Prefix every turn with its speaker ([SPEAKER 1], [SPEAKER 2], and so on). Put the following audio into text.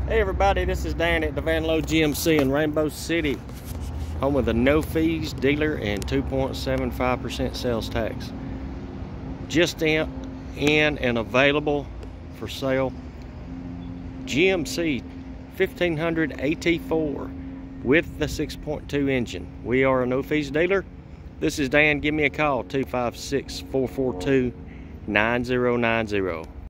[SPEAKER 1] Hey everybody, this is Dan at the Van Low GMC in Rainbow City, home of the no fees dealer and 2.75% sales tax. Just in and available for sale, GMC 1500 AT4 with the 6.2 engine. We are a no fees dealer. This is Dan. Give me a call, 256-442-9090.